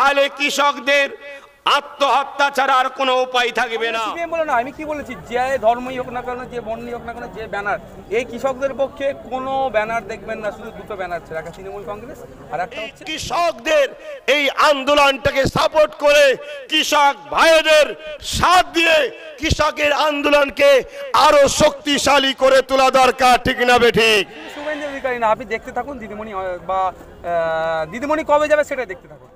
তাহলে কৃষকদের আত্মহত্যা ছাড়া আর কোনো উপায় থাকবে না। বলো না, আমি কি বলেছি, যে ধর্মই হোক না কেন, যে বর্ণই হোক না কেন, যে ব্যানার, এই কৃষকদের পক্ষে কোনো ব্যানার দেখবেন না, শুধু দুটো ব্যানার ছিল, একটা তৃণমূল কংগ্রেস আর একটা হচ্ছে কৃষকদের এই আন্দোলনটাকে সাপোর্ট করে কৃষক ভাইদের সাথ দিয়ে কৃষকের আন্দোলনকে আরো শক্তিশালী করে তোলা দরকার, ঠিক না বেঠিক? শুভেন্দু অধিকারী না, আপনি দেখতে থাকুন দিদিমণি, বা দিদিমণি কবে যাবে সেটাই দেখতে থাকুন।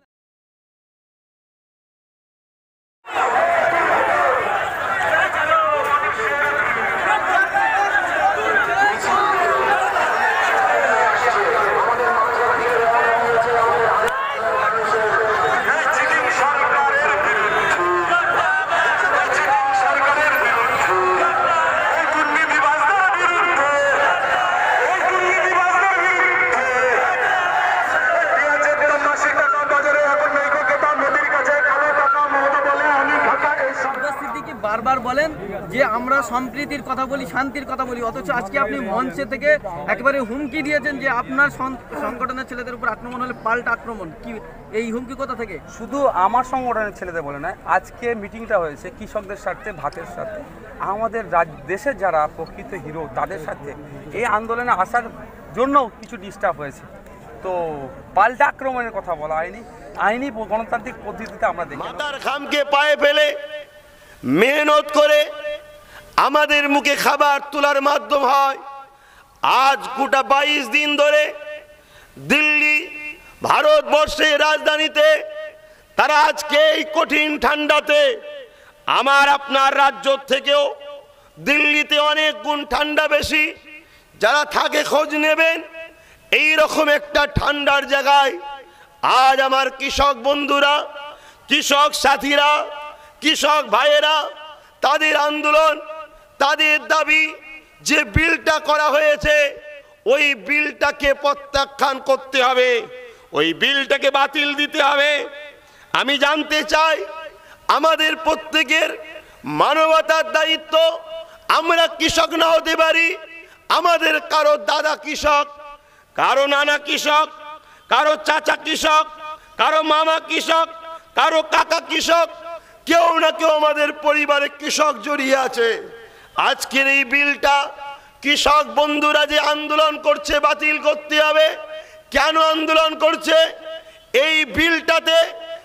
বারবার বলেন যে আমরা সম্প্রীতির কথা বলি, শান্তির কথা বলি, অথচ আজকে আপনি মঞ্চে থেকে একেবারে হুমকি দিয়েছেন যে আপনার সংগঠনের ছেলেদের উপর আক্রমণ হলে পাল্টা আক্রমণ। কি এই হুমকি কোথা থেকে? শুধু আমার সংগঠনের ছেলেদের বলে নয়, আজকে মিটিংটা হয়েছে কৃষকদের স্বার্থে, ভাতের সাথে, আমাদের দেশের যারা প্রকৃত হিরো তাদের সাথে এই আন্দোলনে আসার জন্য কিছু ডিস্টার্ব হয়েছে। তো পাল্টা আক্রমণের কথা বলা হয়নি, আইনি গণতান্ত্রিক পদ্ধতিতে আমরা দেখি। মাথার ঘামকে পায়ে ফেলে মেহনত করে আমাদের মুখে খাবার তোলার মাধ্যম হয়। আজ গোটা 22 দিন ধরে দিল্লি, ভারতবর্ষের রাজধানীতে, তারা আজকে এই কঠিন ঠান্ডাতে, আমার আপনার রাজ্য থেকেও দিল্লিতে অনেক গুণ ঠান্ডা বেশি, যারা থাকে খোঁজ নেবেন, এই রকম একটা ঠান্ডার জায়গায় আজ আমার কৃষক বন্ধুরা, কৃষক সাথীরা, কৃষক ভাইয়েরা, তাদের আন্দোলন, তাদের দাবি, যে বিলটা করা হয়েছে ওই বিলটাকে প্রত্যাখ্যান করতে হবে, ওই বিলটাকে বাতিল দিতে হবে। আমি জানতে চাই, আমাদের প্রত্যেকের মানবতার দায়িত্ব, আমরা কৃষক না হতে পারি, আমাদের কারো দাদা কৃষক, কারো নানা কৃষক, কারো চাচা কৃষক, কারো মামা কৃষক, কারো কাকা কৃষক, কেউ না কেউ আমাদের পরিবারে কৃষক জড়িয়ে আছে। আজকের এই বিলটা কৃষক বন্ধুরা যে আন্দোলন করছে বাতিল করতে হবে। কেন আন্দোলন করছে? এই বিলটাতে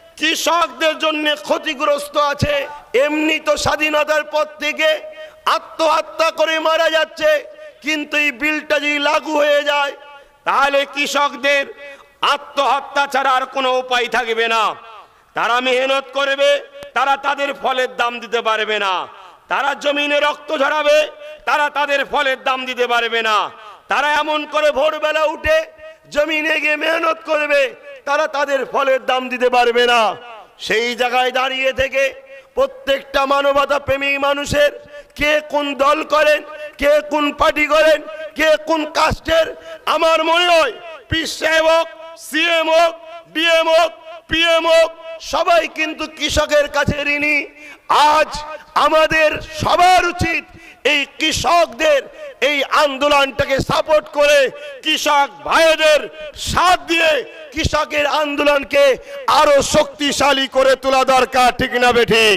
কৃষকদের জন্য ক্ষতিগ্রস্ত আছে। এমনি তো স্বাধীনতার পর থেকে আত্মহত্যা করে মারা যাচ্ছে, কিন্তু এই বিলটা যদি লাগু হয়ে যায় তাহলে কৃষকদের আত্মহত্যা ছাড়া আর কোনো উপায় থাকবে না। তারা মেহনত করবে, তারা তাদের ফলের দাম দিতে পারবে না। তারা জমিনে রক্ত ঝরাবে, তারা তাদের ফলের দাম দিতে পারবে না। তারা এমন করে ভোরবেলা উঠে জমিনে গিয়ে মেহনত করবে, তারা তাদের ফলের দাম দিতে পারবে না। সেই জায়গায় দাঁড়িয়ে থেকে প্রত্যেকটা মানবতা প্রেমী মানুষের, কে কোন দল করেন, কে কোন পার্টি করেন, কে কোন কাস্টের, আমার মনে হয় পীর সাহেব হোক, সিএম হোক, ডিএম হোক, পিএম হোক, সবাই কিন্তু কৃষকের কাছে ঋণী। আজ আমাদের সবার উচিত এই কৃষকদের এই আন্দোলনটাকে সাপোর্ট করে কৃষক ভাইদের সাথ দিয়ে কৃষকের আন্দোলনকে আরো শক্তিশালী করে তোলা দরকার, ঠিক না বেঠিক?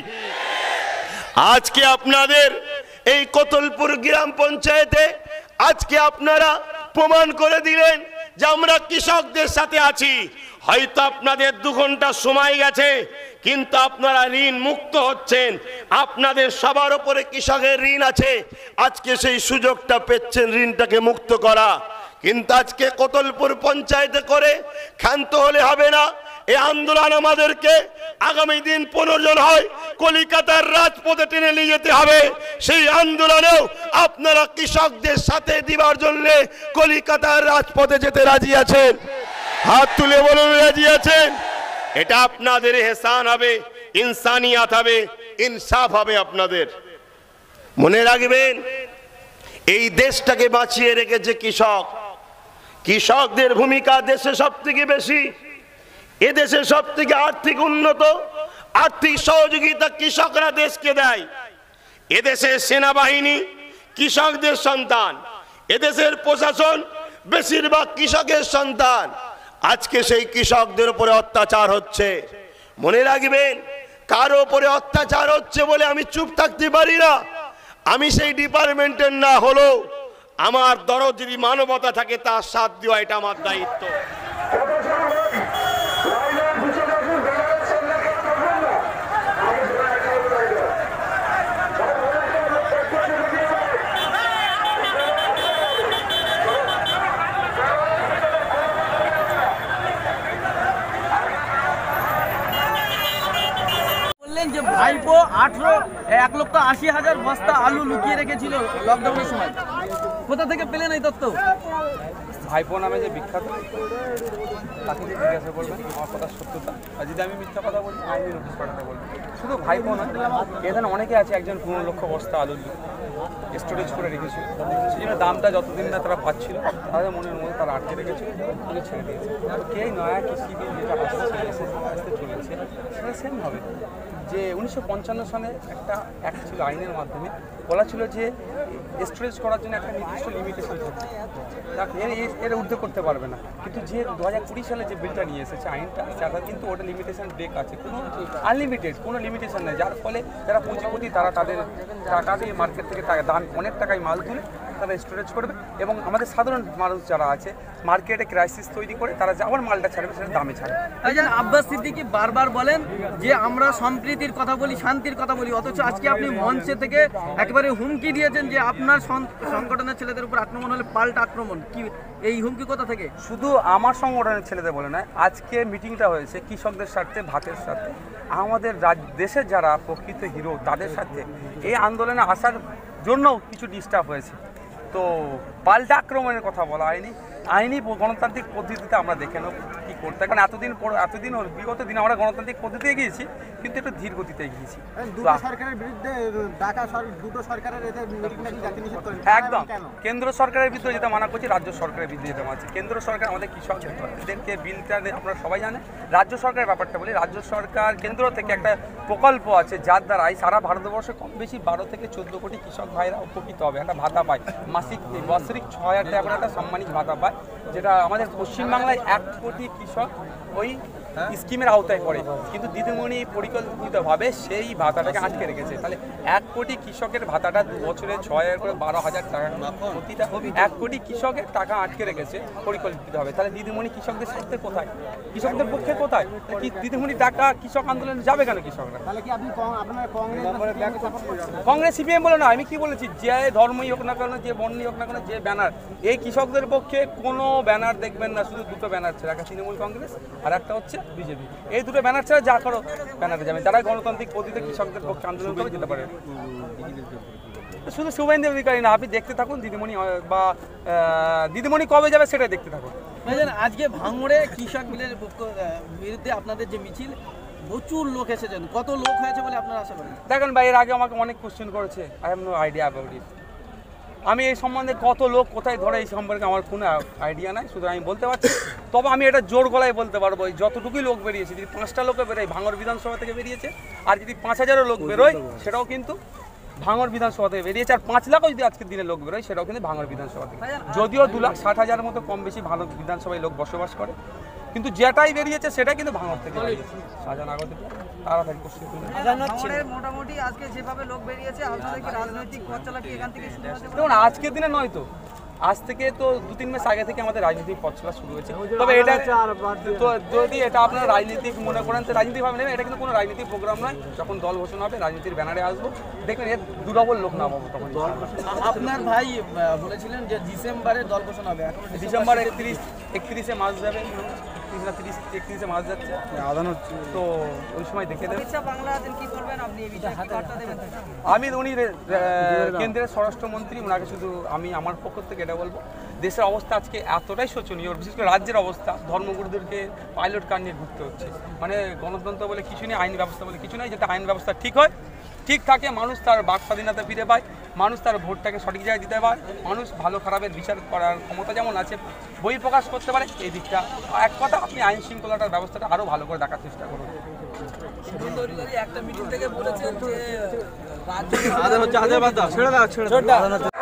আজকে আপনাদের এই কোতলপুর গ্রাম পঞ্চায়েতে আজকে আপনারা প্রমাণ করে দিলেন যে আমরা কৃষকদের সাথে আছি। হয়তো আপনাদের 2 ঘন্টা সময় গেছে, কিন্তু আপনারা ঋণ মুক্ত হচ্ছেন। আপনাদের সবার উপরে কৃষকের ঋণ আছে, আজকে সেই সুযোগটা পেচ্ছেন ঋণটাকে মুক্ত করা। কিন্তু আজকে কোতলপুর পঞ্চায়েতে করে ক্ষান্ত হলে হবে না। এই আন্দোলন আমাদেরকে আগামী দিন 15 জন হয় কলিকাতার রাজপথে টেনে নিয়ে যেতে হবে। সেই আন্দোলনেও আপনারা কৃষকদের সাথে দিবার জন্য কলিকাতার রাজপথে যেতে রাজি আছেন? হাত তুলে বলুন রাজি আছেন? এটা আপনাদের এহসান হবে, ইনসানিয়াত হবে, ইনসাফ হবে আপনাদের। মনে রাখবেন, এই দেশটাকে বাঁচিয়ে রেখেছে কৃষক। কৃষকদের ভূমিকা দেশে সবথেকে বেশি। এদেশে সবথেকে আর্থিক উন্নত, আর্থিক সহযোগিতা কৃষকরা দেশকে দেয়। এদেশের সেনাবাহিনী কৃষকদের সন্তান, এদেশের প্রশাসন বেশিরভাগ কৃষকের সন্তান। আজকে সেই কৃষকদের উপরে অত্যাচার হচ্ছে। মনে রাখবেন, কারো উপরে অত্যাচার হচ্ছে বলে আমি চুপ থাকতে পারি না। আমি সেই ডিপার্টমেন্টের না হলেও আমার দরদ যদি মানবতা থাকে তার সাথ দেওয়া এটা আমার দায়িত্ব। বললেন যে ভাইপো 1,80,000 বস্তা আলু লুকিয়ে রেখেছিল লকডাউনের সময়, কোথা থেকে পেলেন এই তথ্য? ভাইপো নামে যে বিখ্যাত, তাকে যে জিজ্ঞাসা করবেন আমার কথার সত্যতা, আর যদি আমি মিথ্যা কথা বলি আইনি নোটিশ পাঠাতে বলবো। শুধু ভাইপো নয়, এখানে অনেকে আছে, একজন 15 লক্ষ বস্তা আলু স্টোরেজ করে রেখেছিল, সেই জন্য দামটা যতদিন না তারা পাচ্ছিল তাদের মনের মধ্যে তারা আটকে রেখেছিল, তাকে ছেড়ে দিয়েছে। কে নয়া কৃষি বিল যেটা আসতে চলেছে সেটা সেম হবে। যে 1955 সালে একটা অ্যাক্ট ছিল, আইনের মাধ্যমে বলা ছিল যে স্টোরেজ করার জন্য একটা নির্দিষ্ট লিমিটেশন থাকবে, এর ঊর্ধ্বে করতে পারবে না। কিন্তু যে 2020 সালে যে বিলটা নিয়ে এসেছে আইনটা, সেটা কিন্তু ওটা লিমিটেশন ব্রেক আছে, কোনো আনলিমিটেড কোনো লিমিটেশন নেই, যার ফলে যারা পুঁজিপতি তারা তাদের টাকা দিয়ে মার্কেট থেকে দাম অনেক টাকায় মাল তুলে তারা স্টোরেজ করবে, এবং আমাদের সাধারণ মানুষ যারা আছে মার্কেটে ক্রাইসিস তৈরি করে তারা আবার মালটা ছাড়বে, সেটা দামে ছাড়বে। আব্বাস সিদ্দিকী বারবার বলেন যে আমরা সম্প্রীতির কথা বলি, শান্তির কথা বলি, অথচ আজকে আপনি মঞ্চে থেকে একেবারে হুমকি দিয়েছেন যে আপনার সংগঠনের ছেলেদের উপর আক্রমণ হলে পাল্টা আক্রমণ। কি এই হুমকি কোথা থেকে? শুধু আমার সংগঠনের ছেলেদের বলে নয়, আজকে মিটিংটা হয়েছে কৃষকদের স্বার্থে, ভাতের সাথে, আমাদের দেশের যারা প্রকৃত হিরো তাদের সাথে এই আন্দোলনে আসার জন্য কিছু ডিস্টার্ব হয়েছে। তো পাল্টা আক্রমণের কথা বলা হয়নি, আইনি গণতান্ত্রিক পদ্ধতিতে আমরা দেখে নেব কী করতে, কারণ এতদিন বিগত দিন আমরা গণতান্ত্রিক পদ্ধতিতে গিয়েছি, কিন্তু একটু ধীর গতিতে গিয়েছি। সরকারের বিরুদ্ধে দুটো সরকারের একদম কেন্দ্র সরকারের বিরুদ্ধে যেটা মানা করছি, রাজ্য সরকারের বিরুদ্ধে যেটা মানছি। কেন্দ্র সরকার আমাদের কৃষকদেরকে বিলটা আপনারা সবাই জানে। রাজ্য সরকারের ব্যাপারটা বলি, রাজ্য সরকার কেন্দ্র থেকে একটা প্রকল্প আছে যার দ্বারাই সারা ভারতবর্ষে কম বেশি 12 থেকে 14 কোটি কৃষক ভাইরা উপকৃত হবে, একটা ভাতা পায়, মাসিক বাৎসরিক 6,000 টাকা করে একটা সাম্মানিক ভাতা পায়, যেটা আমাদের পশ্চিমবাংলায় 1 কোটি কৃষক ওই স্কিমের আওতায় পড়ে। কিন্তু দিদিমণি পরিকল্পিতভাবে সেই ভাতাটাকে আটকে রেখেছে। তাহলে 1 কোটি কৃষকের ভাতাটা 2 বছরে 6,000 করে 12,000 টাকা, প্রতিটা 1 কোটি কৃষকের টাকা আটকে রেখেছে পরিকল্পিতভাবে। তাহলে দিদিমণি কৃষকদের স্বার্থে কোথায়, কৃষকদের পক্ষে কোথায়? কি দিদিমণি টাকা কৃষক আন্দোলনে যাবে কেন কৃষকরা? কংগ্রেস সিপিএম বলে না, আমি কি বলেছি, যে ধর্মই হোক না কেন, যে বর্ণই হোক না কেন, যে ব্যানার, এই কৃষকদের পক্ষে কোনো ব্যানার দেখবেন না, শুধু দুটো ব্যানার ছাড়া, একটা তৃণমূল কংগ্রেস আর একটা হচ্ছে বিজেপি। এই দুটো ব্যানার ছাড়া যা করো ব্যানারে যাবে, যারা গণতান্ত্রিক পদ্ধতিতে কৃষকদের পক্ষে আন্দোলন করে যেতে পারে। শুধু শুভেন্দু অধিকারী না, আপনি দেখতে থাকুন দিদিমণি, বা দিদিমণি কবে যাবে সেটাই দেখতে থাকুন। আজকে ভাঙড়ে কৃষক বিলের বিরুদ্ধে আপনাদের যে মিছিল, প্রচুর লোক এসেছেন, কত লোক হয়েছে বলে আপনারা আশা করেন? দেখেন ভাই, এর আগে আমাকে অনেক কোশ্চেন করেছে, I have no idea about it. আমি এই সম্বন্ধে কত লোক কোথায় ধরে এই সম্পর্কে আমার কোনো আইডিয়া নাই, শুধু আমি বলতে পারছি। তবে আমি এটা জোর গলায় বলতে পারবো, যতটুকুই লোক বেরিয়েছে, যদি 5টা লোকে বেরোয় ভাঙড় বিধানসভা থেকে বেরিয়েছে, আর যদি 5,000 লোক বেরোয় সেটাও কিন্তু ভাঙড় বিধানসভা থেকে বেরিয়েছে, আর 5 লাখও যদি আজকের দিনে লোক বেরোয় সেটাও কিন্তু ভাঙড় বিধানসভা থেকে। যদিও 2,60,000 মতো কম বেশি ভাঙড় বিধানসভায় লোক বসবাস করে, কিন্তু যেটাই বেরিয়েছে সেটাই কিন্তু ভাঙড় থেকে বেরিয়েছে। মোটামুটি আজকে যেভাবে লোক বেরিয়েছে, আপনাদের কি রাজনৈতিক পথ চলা কি এখান থেকে শুরু হয়েছে? দেখুন, আজকের দিনে নয় তো, আজ থেকে তো 2-3 মাস আগে থেকে আমাদের রাজনৈতিক পথ চলা শুরু হয়েছে। তবে এটা তো যদি এটা আপনারা রাজনীতিক মনে করেন তো রাজনীতি ভাবে নেবেন, এটা কিন্তু কোনো রাজনৈতিক প্রোগ্রাম নয়। যখন দল ঘোষণা হবে রাজনীতির ব্যানারে আসবো, দেখবেন এর দুডবল লোক না পাবো তখন। আপনার ভাই বলেছিলেন যে ডিসেম্বরে দল ঘোষণা হবে, ডিসেম্বর 31-এ মাস যাবে, 31-এ মাস যাচ্ছে, আদান হচ্ছে, তো ওই সময় দেখে দেবেন। আমি উনি কেন্দ্রের স্বরাষ্ট্রমন্ত্রী, ওনাকে শুধু আমি আমার পক্ষ থেকে এটা বলবো, দেশের অবস্থা আজকে এতটাই শোচনীয়, বিশেষ করে রাজ্যের অবস্থা, ধর্মগুরুদেরকে পাইলট কার নিয়ে ঘুরতে হচ্ছে। মানে গণতন্ত্র বলে কিছু নেই, আইন ব্যবস্থা বলে কিছু নেই। যাতে আইন ব্যবস্থা ঠিক হয়, ঠিক থাকে, মানুষ তার বাক স্বাধীনতা ফিরে পায়, মানুষ তার ভোটটাকে সঠিক জায়গায় দিতে পারে, মানুষ ভালো খারাপের বিচার করার ক্ষমতা যেমন আছে, বই প্রকাশ করতে পারে, এই দিকটা এক কথা, আপনি আইন শৃঙ্খলাটার ব্যবস্থাটা আরও ভালো করে দেখার চেষ্টা করুন। একটা মিটিং থেকে বলেছেন যে